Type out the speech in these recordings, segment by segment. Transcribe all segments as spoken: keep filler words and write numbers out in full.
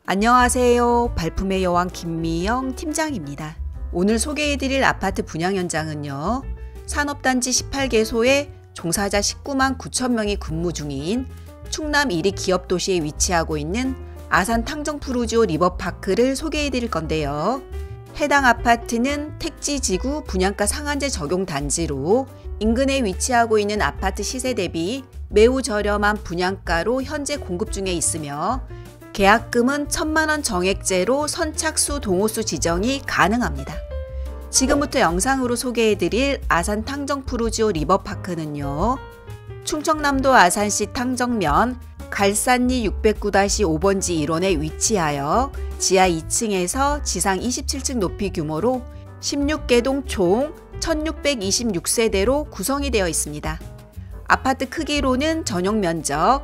안녕하세요. 발품의 여왕 김미영 팀장입니다. 오늘 소개해드릴 아파트 분양 현장은요. 산업단지 십팔 개소에 종사자 십구만 구천 명이 근무 중인 충남 일 위 기업도시에 위치하고 있는 아산 탕정푸르지오 리버파크를 소개해드릴 건데요. 해당 아파트는 택지지구 분양가 상한제 적용 단지로 인근에 위치하고 있는 아파트 시세 대비 매우 저렴한 분양가로 현재 공급 중에 있으며 계약금은 천만 원 정액제로 선착수 동호수 지정이 가능합니다. 지금부터 영상으로 소개해드릴 아산 탕정푸르지오 리버파크는요. 충청남도 아산시 탕정면 갈산리 육백구 오 번지 일원에 위치하여 지하 이 층에서 지상 이십칠 층 높이 규모로 십육 개동 총 천육백이십육 세대로 구성이 되어 있습니다. 아파트 크기로는 전용 면적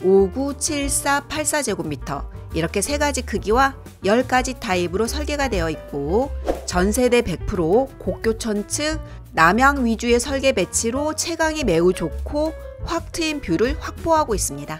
오구칠사팔사 제곱미터 이렇게 세 가지 크기와 열 가지 타입으로 설계가 되어 있고 전세대 백 퍼센트 곡교천측 남향 위주의 설계 배치로 채광이 매우 좋고 확 트인 뷰를 확보하고 있습니다.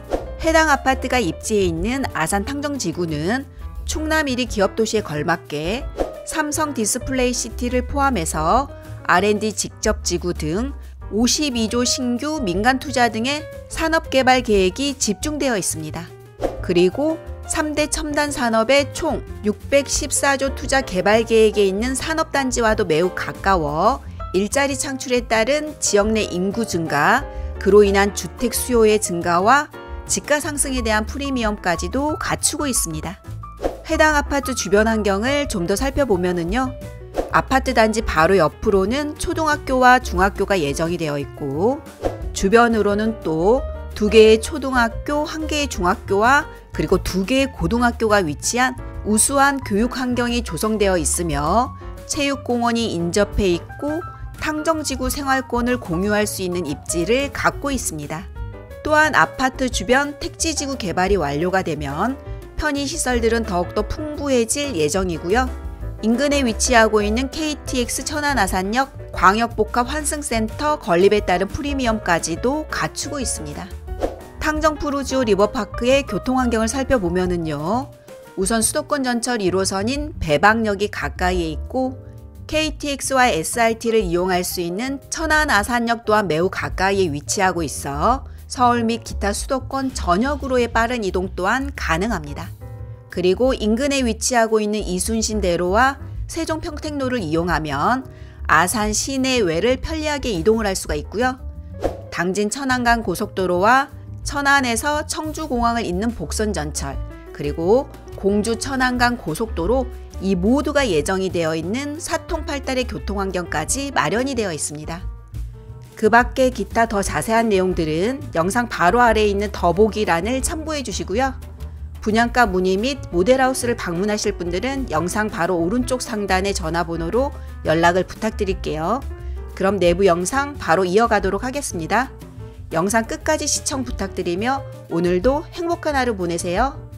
해당 아파트가 입지해 있는 아산 탕정지구는 충남 일 위 기업도시에 걸맞게 삼성 디스플레이 시티를 포함해서 알 앤 디 직접지구 등 오십이 조 신규 민간투자 등의 산업개발 계획이 집중되어 있습니다. 그리고 삼 대 첨단 산업의 총 육백십사 조 투자 개발 계획에 있는 산업단지와도 매우 가까워 일자리 창출에 따른 지역 내 인구 증가, 그로 인한 주택 수요의 증가와 지가 상승에 대한 프리미엄까지도 갖추고 있습니다. 해당 아파트 주변 환경을 좀 더 살펴보면은요. 아파트 단지 바로 옆으로는 초등학교와 중학교가 예정이 되어 있고 주변으로는 또 두 개의 초등학교, 한 개의 중학교와 그리고 두 개의 고등학교가 위치한 우수한 교육 환경이 조성되어 있으며 체육공원이 인접해 있고 탕정지구 생활권을 공유할 수 있는 입지를 갖고 있습니다. 또한 아파트 주변 택지지구 개발이 완료가 되면 편의시설들은 더욱더 풍부해질 예정이고요. 인근에 위치하고 있는 케이 티 엑스 천안아산역 광역복합환승센터 건립에 따른 프리미엄까지도 갖추고 있습니다. 탕정푸르지오 리버파크의 교통환경을 살펴보면은요. 우선 수도권 전철 일 호선인 배방역이 가까이에 있고 케이 티 엑스와 에스 알 티를 이용할 수 있는 천안아산역 또한 매우 가까이에 위치하고 있어 서울 및 기타 수도권 전역으로의 빠른 이동 또한 가능합니다. 그리고 인근에 위치하고 있는 이순신대로와 세종평택로를 이용하면 아산 시내외를 편리하게 이동을 할 수가 있고요. 당진 천안간 고속도로와 천안에서 청주공항을 잇는 복선전철, 그리고 공주 천안간 고속도로 이 모두가 예정이 되어 있는 사통팔달의 교통환경까지 마련이 되어 있습니다. 그 밖에 기타 더 자세한 내용들은 영상 바로 아래에 있는 더보기란을 참고해 주시고요. 분양가 문의 및 모델하우스를 방문하실 분들은 영상 바로 오른쪽 상단의 전화번호로 연락을 부탁드릴게요. 그럼 내부 영상 바로 이어가도록 하겠습니다. 영상 끝까지 시청 부탁드리며 오늘도 행복한 하루 보내세요.